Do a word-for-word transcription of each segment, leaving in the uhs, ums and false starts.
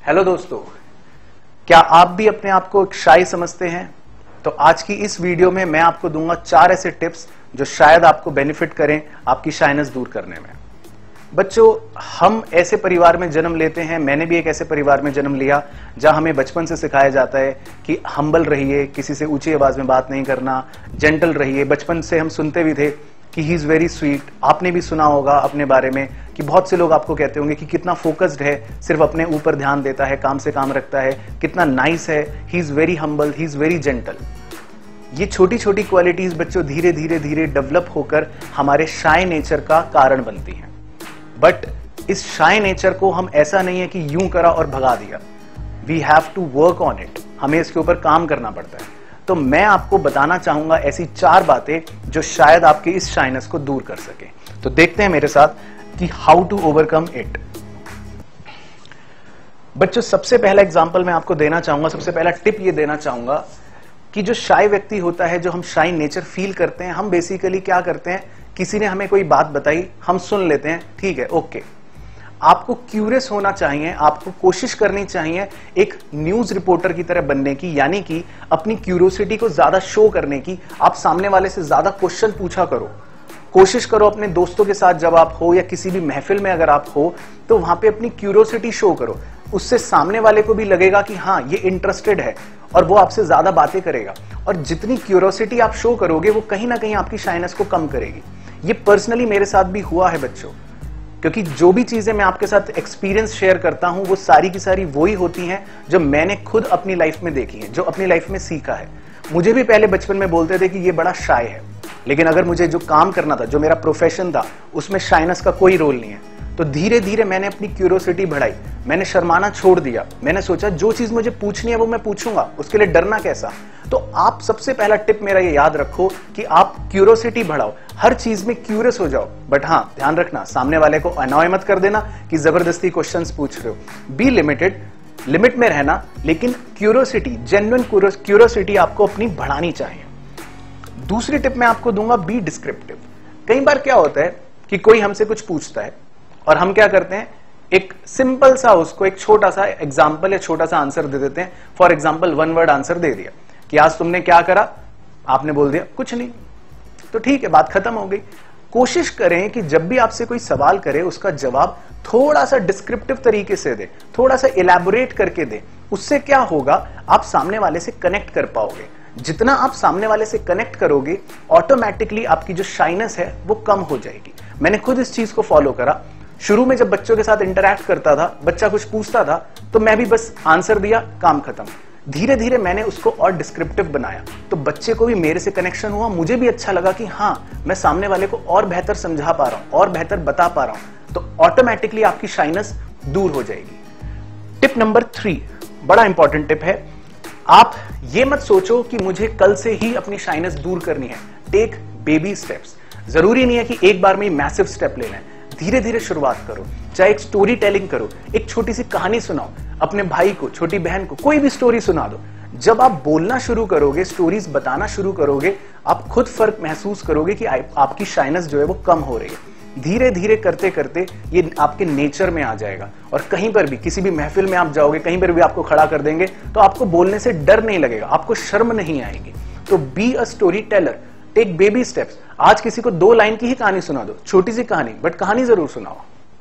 Hello दोस्तों, क्या आप भी अपने आप को एक शाई समझते हैं? तो आज की इस वीडियो में मैं आपको दूंगा चार ऐसे टिप्स जो शायद आपको बेनिफिट करें आपकी शाइनेस दूर करने में। बच्चों, हम ऐसे परिवार में जन्म लेते हैं, मैंने भी एक ऐसे परिवार में जन्म लिया जहां हमें बचपन से सिखाया जाता है कि हम्बल रहिए, किसी से ऊंची आवाज में बात नहीं करना, जेंटल रहिए। बचपन से हम सुनते भी थे कि ही इज वेरी स्वीट। आपने भी सुना होगा अपने बारे में कि बहुत से लोग आपको कहते होंगे कि कितना फोकस्ड है, सिर्फ अपने ऊपर ध्यान देता है, काम से काम रखता है, कितना नाइस है, he is very humble, he is very gentle. ये छोटी छोटी क्वालिटीज बच्चों धीरे धीरे धीरे डेवलप होकर हमारे शाय नेचर का कारण बनती हैं। बट इस शाय नेचर को हम ऐसा नहीं है कि यूं करा और भगा दिया, we have to work on it, हमें इसके ऊपर काम करना पड़ता है। तो मैं आपको बताना चाहूंगा ऐसी चार बातें जो शायद आपके इस शाइनेस को दूर कर सके। तो देखते हैं मेरे साथ कि हाउ टू ओवरकम इट। बच्चों, सबसे पहला एग्जांपल मैं आपको देना चाहूंगा, सबसे पहला टिप ये देना चाहूंगा कि जो शाय व्यक्ति होता है, जो हम शाय नेचर फील करते हैं, हम बेसिकली क्या करते हैं, किसी ने हमें कोई बात बताई, हम सुन लेते हैं, ठीक है, ओके। आपको क्यूरियस होना चाहिए, आपको कोशिश करनी चाहिए एक न्यूज रिपोर्टर की तरह बनने की, यानी कि अपनी क्यूरियोसिटी को ज्यादा शो करने की। आप सामने वाले से ज्यादा क्वेश्चन पूछा करो, कोशिश करो अपने दोस्तों के साथ जब आप हो या किसी भी महफिल में अगर आप हो तो वहां पे अपनी क्यूरियोसिटी शो करो। उससे सामने वाले को भी लगेगा कि हाँ, ये इंटरेस्टेड है और वो आपसे ज्यादा बातें करेगा। और जितनी क्यूरियोसिटी आप शो करोगे वो कहीं ना कहीं आपकी शाइनेस को कम करेगी। ये पर्सनली मेरे साथ भी हुआ है बच्चों, क्योंकि जो भी चीजें मैं आपके साथ एक्सपीरियंस शेयर करता हूं वो सारी की सारी वही होती हैं जो मैंने खुद अपनी लाइफ में देखी है, जो अपनी लाइफ में सीखा है। मुझे भी पहले बचपन में बोलते थे कि ये बड़ा शाय है, लेकिन अगर मुझे जो काम करना था, जो मेरा प्रोफेशन था, उसमें शाइनेस का कोई रोल नहीं है। तो धीरे धीरे मैंने अपनी क्यूरियोसिटी बढ़ाई, मैंने शर्माना छोड़ दिया। मैंने सोचा जो चीज मुझे पूछनी है वो मैं पूछूंगा, उसके लिए डरना कैसा। तो आप सबसे पहला टिप मेरा ये याद रखो कि आप क्यूरियोसिटी बढ़ाओ, हर चीज में क्यूरियस हो जाओ। बट हाँ, ध्यान रखना, सामने वाले को अनॉय मत कर देना कि जबरदस्ती क्वेश्चंस पूछ रहे हो। बी लिमिटेड, लिमिट में रहना, लेकिन क्यूरियोसिटी, जेन्युइन क्यूरियोसिटी आपको अपनी बढ़ानी चाहिए। दूसरी टिप मैं आपको दूंगा, बी डिस्क्रिप्टिव। कई बार क्या होता है कि कोई हमसे कुछ पूछता है और हम क्या करते हैं, एक सिंपल सा उसको एक छोटा सा एग्जांपल या छोटा सा आंसर दे देते हैं। For example one word answer दे दिया कि आज तुमने क्या करा, आपने बोल दिया कुछ नहीं, तो ठीक है, बात खत्म हो गई। कोशिश करें कि जब भी आपसे कोई सवाल करे उसका जवाब थोड़ा सा डिस्क्रिप्टिव तरीके से दे, थोड़ा सा इलैबोरेट करके दे। उससे क्या होगा, आप सामने वाले से कनेक्ट कर पाओगे। जितना आप सामने वाले से कनेक्ट करोगे, ऑटोमेटिकली आपकी जो शाइनेस है वो कम हो जाएगी। मैंने खुद इस चीज को फॉलो करा। शुरू में जब बच्चों के साथ इंटरैक्ट करता था, बच्चा कुछ पूछता था तो मैं भी बस आंसर दिया, काम खत्म। धीरे धीरे मैंने उसको और डिस्क्रिप्टिव बनाया, तो बच्चे को भी मेरे से कनेक्शन हुआ, मुझे भी अच्छा लगा कि हाँ, मैं सामने वाले को और बेहतर समझा पा रहा हूं, और बेहतर बता पा रहा हूं। तो ऑटोमेटिकली आपकी शाइनेस दूर हो जाएगी। टिप नंबर थ्री, बड़ा इंपॉर्टेंट टिप है। आप ये मत सोचो कि मुझे कल से ही अपनी शाइनेस दूर करनी है। Take baby steps. जरूरी नहीं है कि एक बार में मैसिव स्टेप लेना है, धीरे धीरे शुरुआत करो। चाहे एक स्टोरी टेलिंग करो, एक छोटी सी कहानी सुनाओ, अपने भाई को, छोटी बहन को कोई भी स्टोरी सुना दो। जब आप बोलना शुरू करोगे, स्टोरीज बताना शुरू करोगे, आप खुद फर्क महसूस करोगे कि आपकी शाइनेस जो है वो कम हो रही है। धीरे धीरे करते करते ये आपके नेचर में आ जाएगा और कहीं पर भी, किसी भी महफिल में आप जाओगे, कहीं पर भी आपको खड़ा कर देंगे तो आपको बोलने से डर नहीं लगेगा, आपको शर्म नहीं आएगी। तो be a storyteller, take baby steps. आज किसी को दो लाइन की ही कहानी सुना दो, छोटी सी कहानी, बट कहानी जरूर सुनाओ।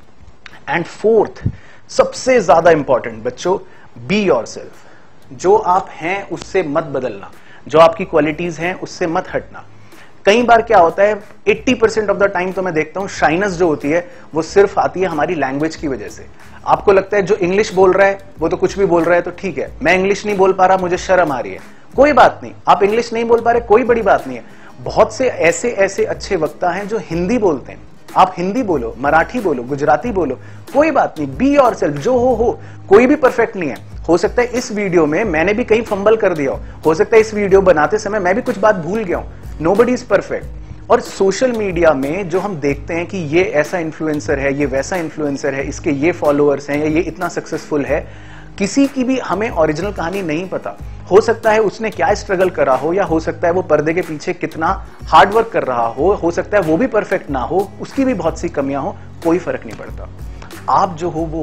एंड फोर्थ, सबसे ज्यादा इंपॉर्टेंट बच्चों, बी योरसेल्फ। जो आप हैं उससे मत बदलना, जो आपकी क्वालिटीज हैं उससे मत हटना। कई बार क्या होता है, अस्सी परसेंट ऑफ द टाइम तो मैं देखता हूं शाइनेस जो होती है वो सिर्फ आती है हमारी लैंग्वेज की वजह से। आपको लगता है जो इंग्लिश बोल रहा है वो तो कुछ भी बोल रहा है, तो ठीक है, मैं इंग्लिश नहीं बोल पा रहा, मुझे शर्म आ रही है, कोई बात नहीं। आप इंग्लिश नहीं बोल पा रहे, कोई बड़ी बात नहीं है। बहुत से ऐसे ऐसे अच्छे वक्ता हैं जो हिंदी बोलते हैं, आप हिंदी बोलो, मराठी बोलो, गुजराती बोलो, कोई बात नहीं। बी योरसेल्फ, जो हो हो, कोई भी परफेक्ट नहीं है। हो सकता है इस वीडियो में मैंने भी कहीं फंबल कर दिया हो, हो सकता है इस वीडियो बनाते समय मैं भी कुछ बात भूल गया हूं। Nobody is perfect. और सोशल मीडिया में जो हम देखते हैं कि ये ऐसा इन्फ्लुएंसर है, ये वैसा इन्फ्लुएंसर है, इसके ये फॉलोअर्स हैं या ये इतना सक्सेसफुल है, किसी की भी हमें ओरिजिनल कहानी नहीं पता। हो सकता है उसने क्या स्ट्रगल करा हो, या हो सकता है वो पर्दे के पीछे कितना हार्डवर्क कर रहा हो हो सकता है वो भी परफेक्ट ना हो, उसकी भी बहुत सी कमियां हो, कोई फर्क नहीं पड़ता। आप जो हो वो हो।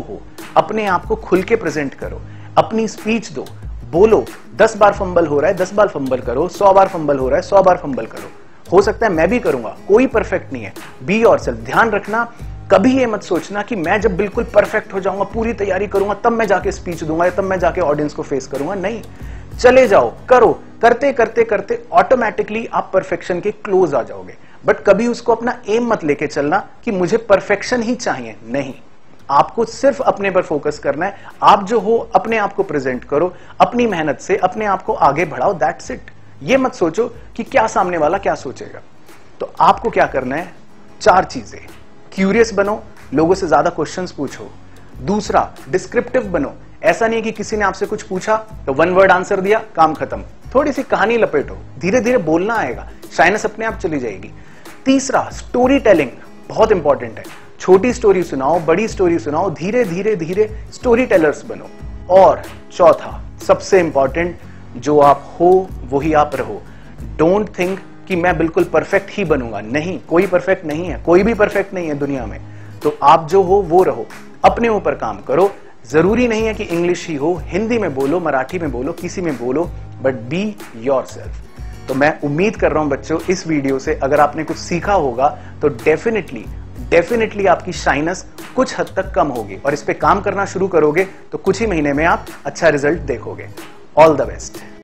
अपने आप को खुल के प्रेजेंट करो, अपनी स्पीच दो, बोलो। दस बार फंबल हो रहा है, दस बार फंबल करो, सौ बार फंबल हो रहा है, सौ बार फंबल करो। हो सकता है मैं भी करूंगा, कोई परफेक्ट नहीं है। Be yourself. ध्यान रखना, कभी ये मत सोचना कि मैं जब बिल्कुल परफेक्ट हो जाऊंगा, पूरी तैयारी करूंगा, तब मैं जाके स्पीच दूंगा या तब मैं जाके ऑडियंस को फेस करूंगा। नहीं, चले जाओ, करो। करते करते करते ऑटोमेटिकली आप परफेक्शन के क्लोज आ जाओगे। बट कभी उसको अपना एम मत लेके चलना कि मुझे परफेक्शन ही चाहिए। नहीं, आपको सिर्फ अपने पर फोकस करना है। आप जो हो अपने आप को प्रेजेंट करो, अपनी मेहनत से अपने आप को आगे बढ़ाओ, दैट्स इट। ये मत सोचो कि क्या सामने वाला क्या सोचेगा। तो आपको क्या करना है? चार चीजें। क्यूरियस बनो, लोगों से ज्यादा क्वेश्चंस पूछो। दूसरा, डिस्क्रिप्टिव बनो। ऐसा नहीं है कि किसी ने आपसे कुछ पूछा तो वन वर्ड आंसर दिया, काम खत्म। थोड़ी सी कहानी लपेटो, धीरे धीरे बोलना आएगा, शाइनेस अपने आप चली जाएगी। तीसरा, स्टोरी टेलिंग बहुत इंपॉर्टेंट है। छोटी स्टोरी सुनाओ, बड़ी स्टोरी सुनाओ, धीरे धीरे धीरे स्टोरी टेलर्स बनो। और चौथा, सबसे इंपॉर्टेंट, जो आप हो वही आप रहो। डोंट थिंक कि मैं बिल्कुल परफेक्ट ही बनूंगा। नहीं, कोई परफेक्ट नहीं है, कोई भी परफेक्ट नहीं है दुनिया में। तो आप जो हो वो रहो, अपने ऊपर काम करो। जरूरी नहीं है कि इंग्लिश ही हो, हिंदी में बोलो, मराठी में बोलो, किसी में बोलो, बट बी योरसेल्फ। तो मैं उम्मीद कर रहा हूं बच्चों, इस वीडियो से अगर आपने कुछ सीखा होगा तो डेफिनेटली डेफिनेटली आपकी शाइनेस कुछ हद तक कम होगी, और इस पे काम करना शुरू करोगे तो कुछ ही महीने में आप अच्छा रिजल्ट देखोगे। All the best.